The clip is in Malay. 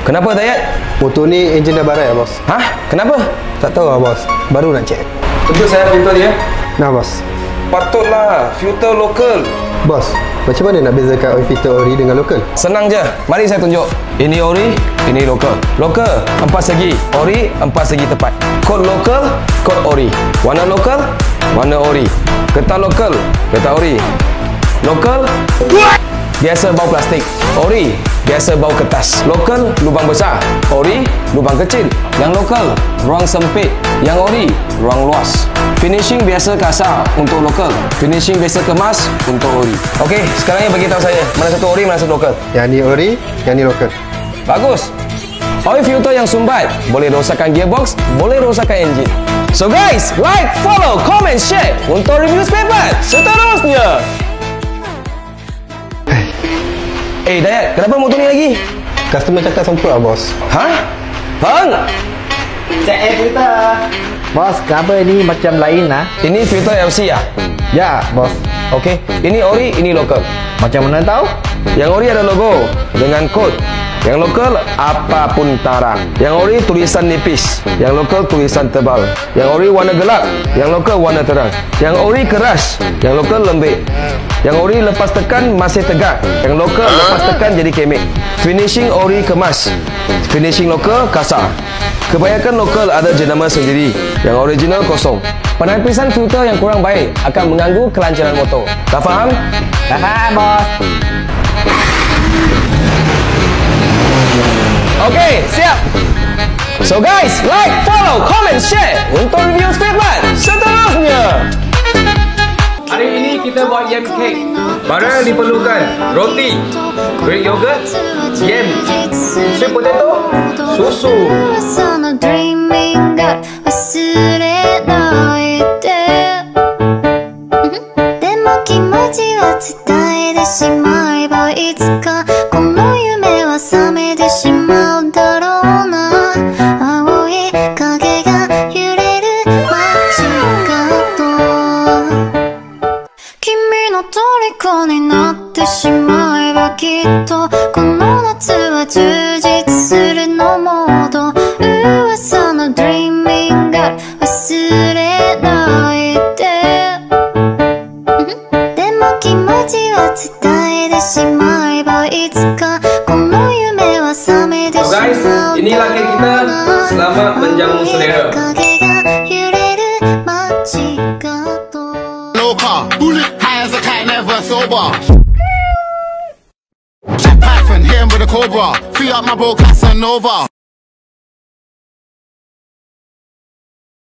Kenapa Dayat? Motor ni enjin dah barat ya bos. Hah? Kenapa? Tak tahu lah bos. Baru nak cek. Tentu saya filter dia. Nah bos. Patutlah, filter lokal. Bos, macam mana nak bezakan oil filter ori dengan lokal? Senang je. Mari saya tunjuk. Ini ori, ini lokal. Lokal 4 segi, ori 4 segi tepat. Kod lokal, kod ori. Warna lokal, warna ori. Getah lokal, getah ori. Lokal biasa bau plastik. Ori biasa bau kertas. Lokal lubang besar, ori lubang kecil. Yang lokal ruang sempit, yang ori ruang luas. Finishing biasa kasar untuk lokal, finishing biasa kemas untuk ori. Okey, sekarang ni bagi tahu saya mana satu ori, mana satu lokal. Yang ni ori, yang ni lokal. Bagus. Oil filter yang sumbat boleh rosakkan gearbox, boleh rosakkan enjin. So guys, like, follow, comment, share untuk review spare part seterusnya. Dayat, kenapa motor ni lagi? Customer cakap sempurna lah bos. Hah? Bang! Cek filter. Bos, cover ni macam lain lah. Ini filter LC ya? Ya, bos. Okey, ini ori, ini lokal. Macam mana tahu? Yang ori ada logo dengan kod. Yang lokal apapun tarang. Yang ori tulisan nipis, yang lokal tulisan tebal. Yang ori warna gelap, yang lokal warna terang. Yang ori keras, yang lokal lembik. Yang ori lepas tekan masih tegak, yang lokal lepas tekan jadi kemik. Finishing ori kemas, finishing lokal kasar. Kebanyakan lokal ada jenama sendiri, yang original kosong. Penapisan filter yang kurang baik akan mengganggu kelancaran motor. Tak faham? Tak faham, bos. Okey, siap. So guys, like, follow, comment, share untuk review spare part seterusnya. Hari ini kita buat yam cake. Barang yang diperlukan: roti, Greek yogurt, yam, sweet potato, susu. Guys, inilah kek kita. Selamat menjamu selera. No car, bullet, high as a kite, never sober. Jack Python, hit him with a cobra. Free up my bro Casanova.